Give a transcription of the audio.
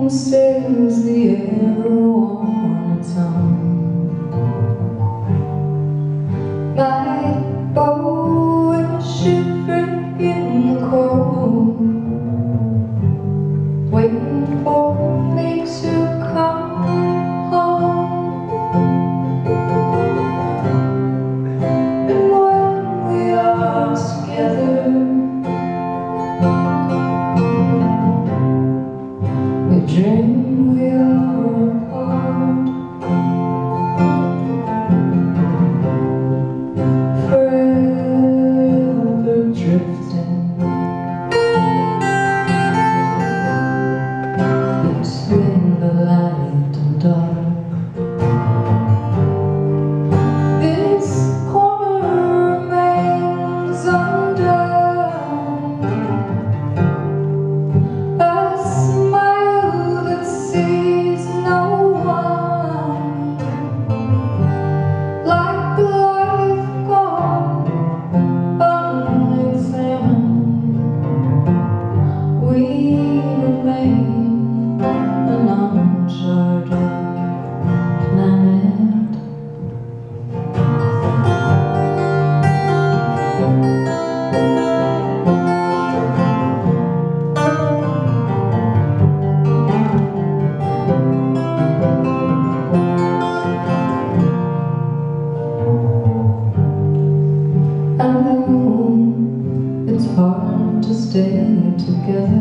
says the arrow on its own. My bow is shivering in the cold, waiting for me to come home. And when we are together, we dream we are apart, forever drifting between the light and dark. This corner remains undone, a smile that sees no one, like a life gone unexamined. We remain an uncharted planet. I know it's hard to stay together.